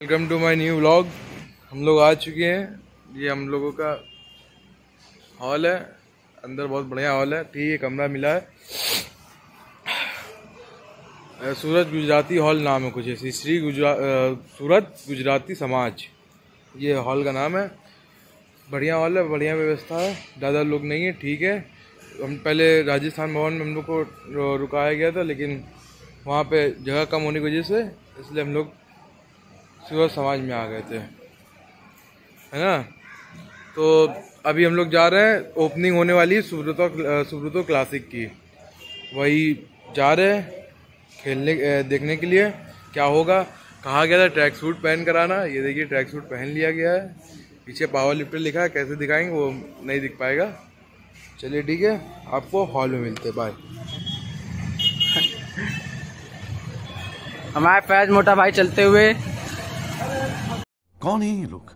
Welcome to my new vlog. हम लोग आ चुके हैं। ये हम लोगों का हॉल है। अंदर बहुत बढ़िया हॉल है। ठीक है, कमरा मिला है। सूरत गुजराती हॉल नाम है कुछ ऐसी, सूरत गुजराती समाज, ये हॉल का नाम है। बढ़िया हॉल है, बढ़िया व्यवस्था है, ज़्यादा लोग नहीं है। ठीक है, हम पहले राजस्थान भवन में हम लोग को रुकाया गया था, लेकिन वहाँ पे जगह कम होने की वजह से इसलिए हम लोग सूरत समाज में आ गए थे, है ना। तो अभी हम लोग जा रहे हैं, ओपनिंग होने वाली है सुब्रतो क्लासिक की, वही जा रहे हैं खेलने देखने के लिए क्या होगा। कहा गया था ट्रैक सूट पहन कर आना। ये देखिए ट्रैक सूट पहन लिया गया है। पीछे पावर लिफ्टर लिखा है, कैसे दिखाएंगे वो नहीं दिख पाएगा। चलिए ठीक है, आपको हॉल में मिलते हैं। बाय। हमारे फैज मोटा भाई चलते हुए। कौन है ये लोग,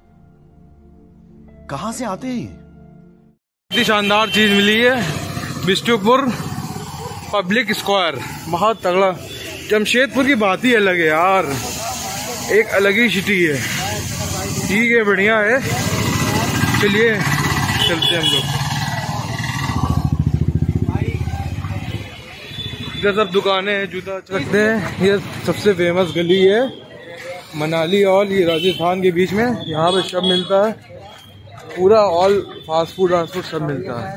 कहां से आते हैं? इतनी शानदार चीज मिली है, बिष्टुपुर पब्लिक स्क्वायर, बहुत तगड़ा। जमशेदपुर की बात ही अलग है यार, एक अलग ही सिटी है। ठीक है, बढ़िया है। चलिए चलते हैं हम लोग। इधर सब दुकानें हैं, जूता सकते हैं। ये सबसे फेमस गली है मनाली हॉल, ये राजस्थान के बीच में। यहाँ पे सब मिलता है, पूरा ऑल फास्ट फूड सब मिलता है।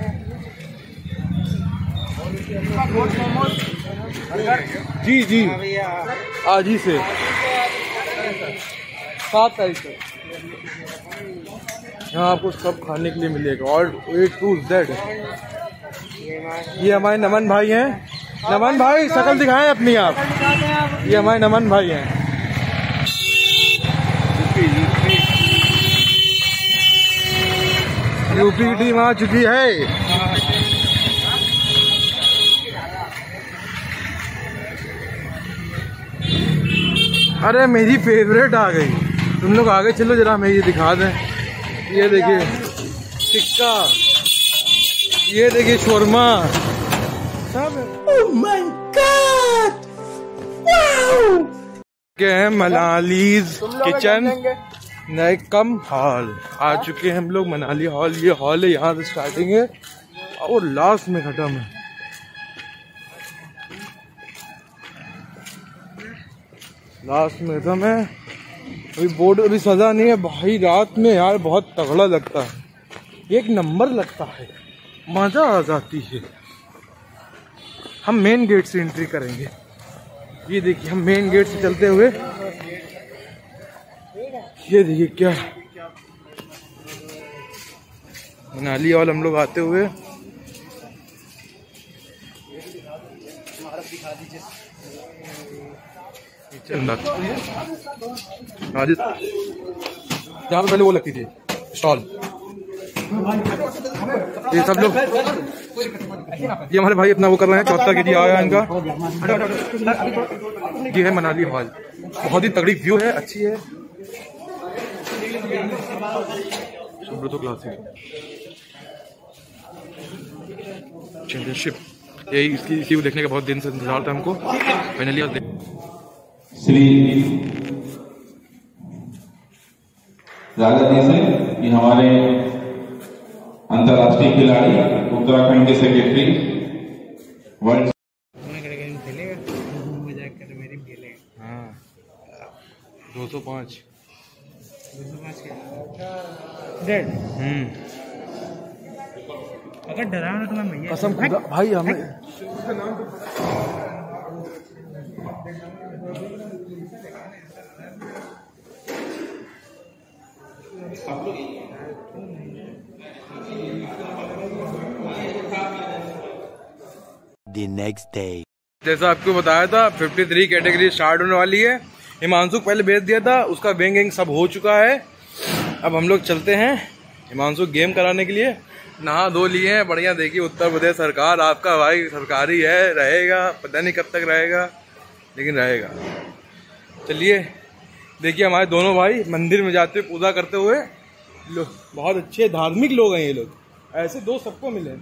जी जी, आज ही से 7 तारीख तक यहाँ आपको सब खाने के लिए मिलेगा, और A to Z। ये हमारे नमन भाई हैं। नमन भाई शक्ल दिखाएं अपनी आप। ये हमारे नमन भाई हैं। यूपी की टीम आ चुकी है। अरे मेरी फेवरेट आ गई। तुम लोग आगे चलो जरा, मैं ये दिखा दें। ये देखिए टिक्का, ये देखिए शोरमा, सब। Oh my god, wow. क्या है, मनालीज किचन नए कम हॉल आ चुके हैं हम लोग। मनाली हॉल, ये हॉल है, यहाँ से स्टार्टिंग है और लास्ट में खत्म है। लास्ट में खत्म है। अभी बोर्ड अभी सजा नहीं है भाई। रात में यार बहुत तगड़ा लगता है, एक नंबर लगता है, मजा आ जाती है। हम मेन गेट से एंट्री करेंगे। ये देखिए हम मेन गेट से चलते हुए, ये देखिए क्या मनाली हॉल हम लोग आते हुए। जहाँ पे पहले वो लगती थी स्टॉल, ये सब लोग, ये हमारे भाई अपना वो कर रहे हैं। 74 KG आया इनका। ये है मनाली हॉल, बहुत ही तगड़ी व्यू है, अच्छी है। सुब्रतो क्लासिक चैंपियनशिप, यही इसकी देखने का बहुत दिन से इंतजार था हमको। फाइनली श्री राजा जी से, ये हमारे अंतर्राष्ट्रीय खिलाड़ी, उत्तराखंड के सेक्रेटरी, वर्ल्ड। हाँ 205 अगर डराना तो मैं भैया कसम खुदा भाई हमें। The next day. जैसा आपको बताया था 53 कैटेगरी स्टार्ट होने वाली है। हिमांशु पहले भेज दिया था, उसका बैंकिंग सब हो चुका है। अब हम लोग चलते हैं हिमांशु गेम कराने के लिए। नहा धो लिए हैं बढ़िया। देखिए उत्तर प्रदेश सरकार, आपका भाई सरकारी है, रहेगा, पता नहीं कब तक रहेगा, लेकिन रहेगा। चलिए देखिए हमारे दोनों भाई मंदिर में जाते हुए, पूजा करते हुए। बहुत अच्छे धार्मिक लोग हैं ये लोग, ऐसे दोस्त सबको मिले।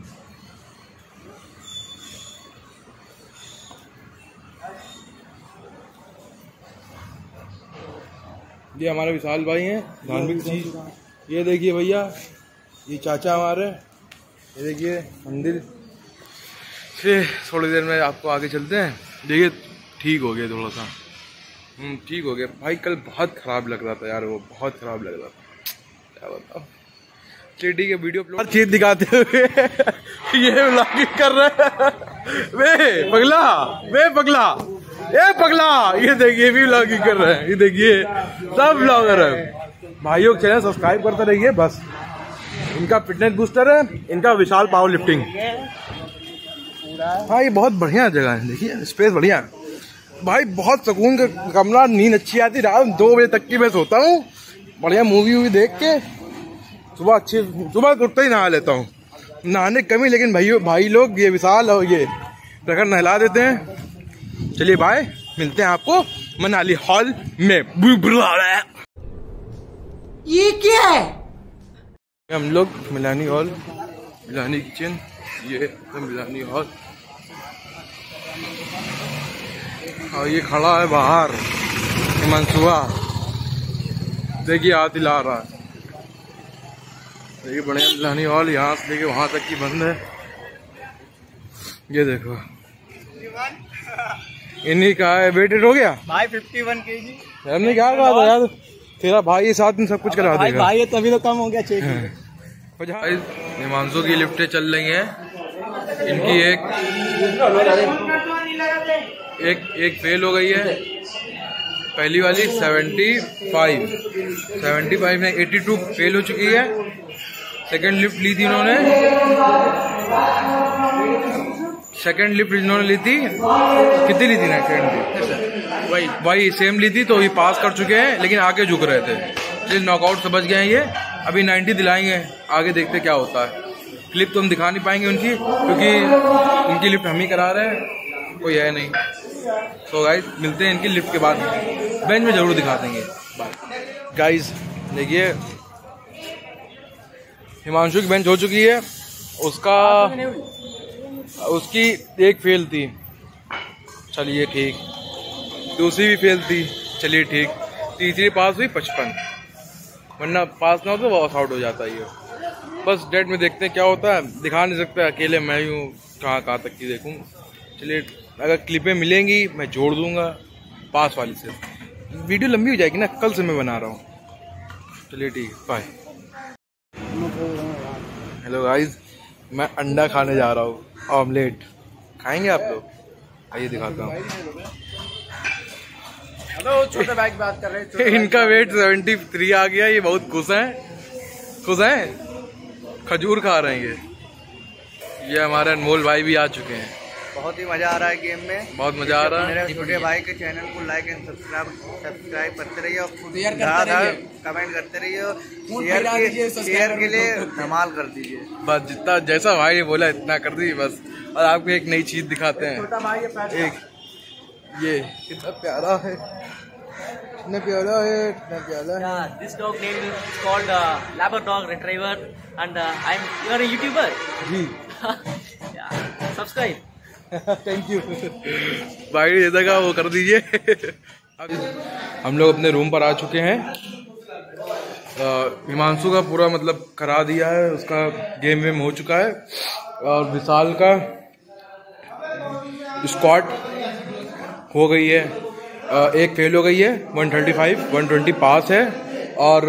ये हमारे विशाल भाई हैं, धार्मिक चीज। ये देखिए भैया, ये चाचा हमारे, ये देखिए मंदिर। फिर थोड़ी देर में आपको आगे चलते हैं। देखिए ठीक हो गया थोड़ा सा, ठीक हो गया भाई। कल बहुत ख़राब लग रहा था यार, वो बहुत ख़राब लग रहा था, क्या बताओ। चलिए ठीक है, वीडियो हर चीज दिखाते हुए ये व्लॉगिंग कर रहे हैं। वे पगला, वे पगला, ए पगला, ये देखिए भी व्लॉगिंग कर रहे हैं। ये देखिए सब व्लॉगर है भाइयों, चैनल सब्सक्राइब करते रहिए बस। इनका फिटनेस बूस्टर है, इनका विशाल पावर लिफ्टिंग। हाँ ये बहुत बढ़िया जगह है, देखिए स्पेस बढ़िया है भाई, बहुत सुकून का कमरा, नींद अच्छी आती। रात 2 बजे तक की मैं सोता हूँ, बढ़िया मूवी वूवी देख के। सुबह उठते ही नहा लेता हूँ, नहाने की कमी, लेकिन भाई लोग ये विशाल और ये प्रखर नहला देते हैं। चलिए बाय, मिलते हैं आपको मनाली हॉल में। ये क्या है? हम लोग मिलानी हॉल, मिलानी किचन, ये तो मिलानी हॉल। और ये खड़ा है बाहर मनसुआ, देखिए हाथ हिला रहा है। देखिए बढ़िया मिलानी हॉल, यहाँ से लेके वहां तक की बंद है। ये देखो, इन्हीं का है। वेटेड हो गया भाई 51 kg। हमने क्या कहा था यार, तेरा भाई साथ में सब कुछ करा देगा। भाई ये तभी तो कम हो गया, चेक। हिमांशु की लिफ्टें चल रही हैं। इनकी एक फेल हो गई है, पहली वाली 75 में 82 फेल हो चुकी है। सेकंड लिफ्ट ली थी इन्होंने, ली थी, कितनी ली थी ना सेकंड? वही सेम ली थी, तो ये पास कर चुके हैं, लेकिन आगे झुक रहे थे। चलिए नॉकआउट से बच गए हैं ये। अभी 90 दिलाएंगे, आगे देखते क्या होता है। क्लिप तो हम दिखा नहीं पाएंगे उनकी, क्योंकि उनकी लिफ्ट हम ही करा रहे हैं, कोई है नहीं। सो गाइस मिलते हैं इनकी लिफ्ट के बाद, बेंच में जरूर दिखा देंगे। Bye guys. देखिए हिमांशु की बेंच हो चुकी है, उसकी एक फेल थी, चलिए ठीक। दूसरी भी फेल थी, चलिए ठीक। तीसरी पास हुई 55, वरना पास ना हो तो वॉस आउट हो जाता है ये। बस डेट में देखते हैं क्या होता है, दिखा नहीं सकता अकेले मैं यूँ कहाँ तक की देखूँ। चलिए अगर क्लिपें मिलेंगी मैं जोड़ दूंगा पास वाली से। वीडियो लंबी हो जाएगी ना, कल से मैं बना रहा हूँ। चलिए ठीक है, बाय। हेलो गाइस, मैं अंडा खाने जा रहा हूँ, ऑमलेट। खाएंगे आप लोग? आइए दिखाता हूँ। हेलो, छोटे भाई की बात कर रहे हैं। इनका वेट 73 आ गया, ये बहुत खुश हैं, खजूर खा रहे हैं ये हमारे अनमोल भाई भी आ चुके हैं। बहुत ही मजा आ रहा है गेम में, बहुत मजा आ रहा है। मेरे छोटे भाई के चैनल को लाइक एंड सब्सक्राइब करते रहिए और कमेंट करते रहिए। शेयर के लिए धमाल कर दीजिए। बस जितना जैसा भाई ने बोला इतना कर दीजिए बस। और आपको एक नई चीज दिखाते हैं। छोटा भाई एक ये कितना प्यारा है, कितना प्यारा है, कितना प्यारा है। Yeah, this dog name is called Labrador Retriever, and you are a YouTuber. जी Yeah, subscribe. थैंक यू भाई, ये जगह वो कर दीजिए। हम लोग अपने रूम पर आ चुके हैं। हिमांशु का पूरा मतलब करा दिया है, उसका गेम वेम हो चुका है। और विशाल का स्क्वाड हो गई है, एक फेल हो गई है, 135, 120 पास है। और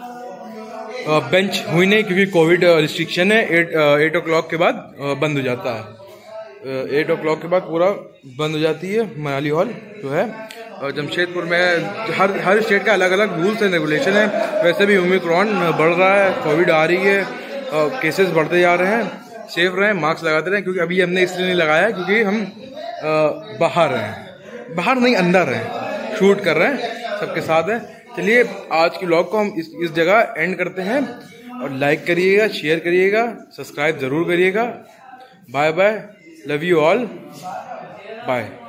बेंच हुई नहीं क्योंकि कोविड रिस्ट्रिक्शन है। 8 o'clock के बाद बंद हो जाता है। 8 o'clock के बाद पूरा बंद हो जाती है मनाली हॉल जो है। और जमशेदपुर में हर स्टेट का अलग अलग रूल्स एंड रेगुलेशन है। वैसे भी ओमिक्रॉन बढ़ रहा है, कोविड आ रही है, केसेस बढ़ते जा रहे हैं। सेफ रहें, मास्क लगाते रहें, क्योंकि अभी हमने इसलिए नहीं लगाया क्योंकि हम बाहर हैं, बाहर नहीं अंदर हैं, शूट कर रहे हैं, सबके साथ हैं। चलिए आज की व्लॉग को हम इस जगह एंड करते हैं। और लाइक करिएगा, शेयर करिएगा, सब्सक्राइब ज़रूर करिएगा। Bye bye, love you all, bye.